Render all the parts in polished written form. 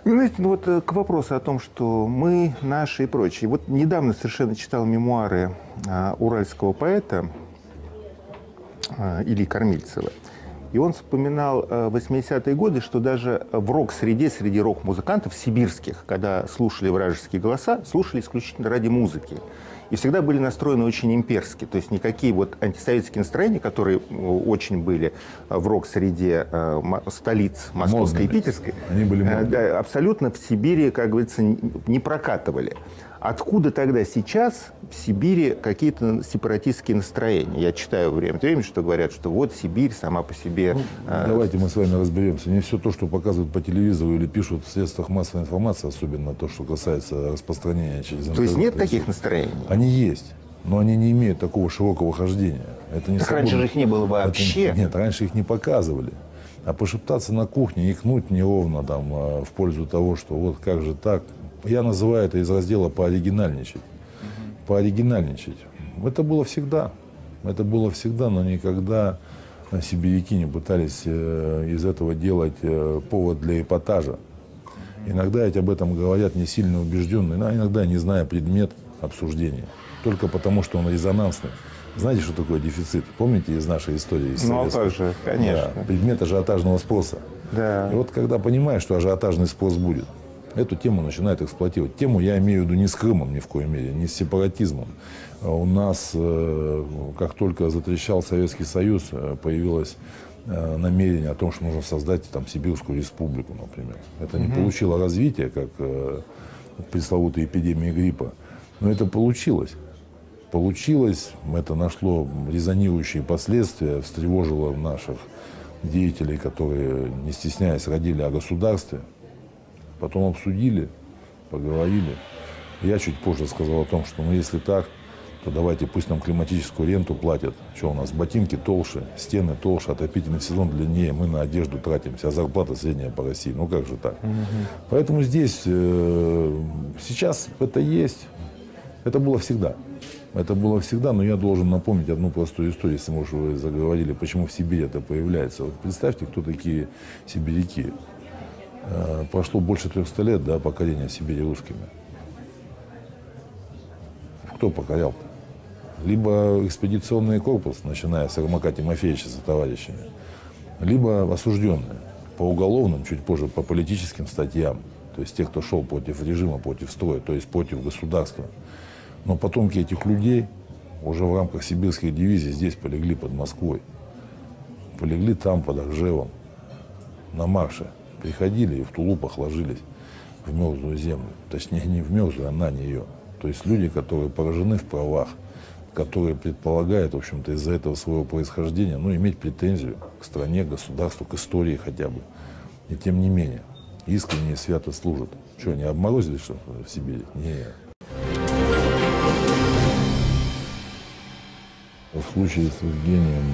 Ну, знаете, ну вот к вопросу о том, что мы, наши и прочие. Вот недавно совершенно читал мемуары уральского поэта Ильи Кормильцева. И он вспоминал 80-е годы, что даже в рок-среде, среди рок-музыкантов сибирских, когда слушали вражеские голоса, слушали исключительно ради музыки. И всегда были настроены очень имперски. То есть никакие вот антисоветские настроения, которые очень были в рок-среде столиц Московской и Питерской, они были да, абсолютно в Сибири, как говорится, не прокатывали. Откуда тогда сейчас в Сибири какие-то сепаратистские настроения? Я читаю время от времени, что говорят, что вот Сибирь сама по себе... Ну, давайте мы с вами разберемся. Не все то, что показывают по телевизору или пишут в средствах массовой информации, особенно то, что касается распространения через интернет. То есть нет таких настроений? Они есть, но они не имеют такого широкого хождения. Это не так раньше же их не было вообще. Нет, раньше их не показывали. А пошептаться на кухне, икнуть неровно там, в пользу того, что вот как же так... Я называю это из раздела «пооригинальничать». Пооригинальничать. Это было всегда. Это было всегда, но никогда сибиряки не пытались из этого делать повод для эпатажа. Иногда ведь об этом говорят не сильно убежденные, а иногда не зная предмет обсуждения. Только потому, что он резонансный. Знаете, что такое дефицит? Помните из нашей истории? Ну, а как же, конечно. Да, предмет ажиотажного спроса. Да. И вот когда понимаешь, что ажиотажный спрос будет, эту тему начинают эксплуатировать. Тему я имею в виду не с Крымом ни в коей мере, не с сепаратизмом. У нас, как только затрещал Советский Союз, появилось намерение о том, что нужно создать там Сибирскую республику, например. Это не получило развития, как пресловутая эпидемия гриппа, но это получилось. Получилось, это нашло резонирующие последствия, встревожило наших деятелей, которые, не стесняясь, родили о государстве. Потом обсудили, поговорили. Я чуть позже сказал о том, что ну если так, то давайте пусть нам климатическую ренту платят. Что у нас, ботинки толще, стены толще, отопительный сезон длиннее, мы на одежду тратимся, а зарплата средняя по России. Ну как же так? Поэтому здесь, сейчас это есть, это было всегда. Это было всегда, но я должен напомнить одну простую историю, если, может, вы заговорили, почему в Сибири это появляется. Вот представьте, кто такие сибиряки. Прошло больше 300 лет, да, покорения Сибири русскими. Кто покорял-то? Либо экспедиционный корпус, начиная с Ермака Тимофеевича со товарищами, либо осужденные по уголовным, чуть позже по политическим статьям, то есть те, кто шел против режима, против строя, то есть против государства. Но потомки этих людей уже в рамках сибирских дивизий здесь полегли под Москвой. Полегли там, под Оржевом, на марше. Приходили и в тулупах ложились в мерзлую землю. Точнее, не в мерзлую, а на нее. То есть люди, которые поражены в правах, которые предполагают, в общем-то, из-за этого своего происхождения, ну, иметь претензию к стране, к государству, к истории хотя бы. И тем не менее, искренне и свято служат. Что, не обморозили, что в Сибири? Нет. В случае с Евгением,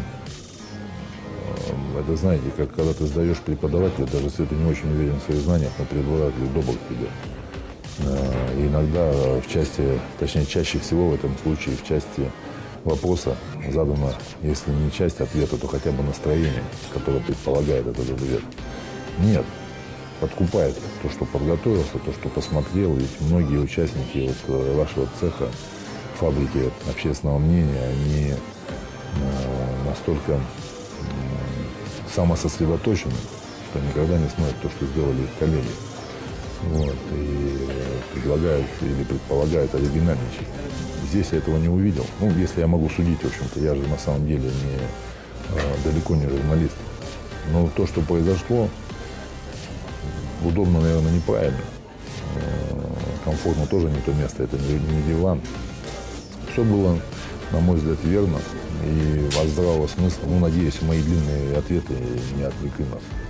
это, знаете, как когда ты сдаешь преподавателя, даже если ты не очень уверен в своих знаниях, но преподаватель добр к тебе. И иногда в части, точнее, чаще всего в этом случае в части вопроса задано, если не часть ответа, то хотя бы настроение, которое предполагает этот ответ. Нет, подкупает то, что подготовился, то, что посмотрел, ведь многие участники вот вашего цеха, фабрики общественного мнения, они настолько самососредоточены, что никогда не смотрят то, что сделали их коллеги. Вот, и предлагают или предполагают оригинальничать. Здесь я этого не увидел. Ну, если я могу судить, в общем-то, я же на самом деле далеко не журналист. Но то, что произошло, удобно, наверное, неправильно. Комфортно тоже не то место, это не диван. Все было, на мой взгляд, верно и от здравого смысла. Ну, надеюсь, мои длинные ответы не отвлекли нас.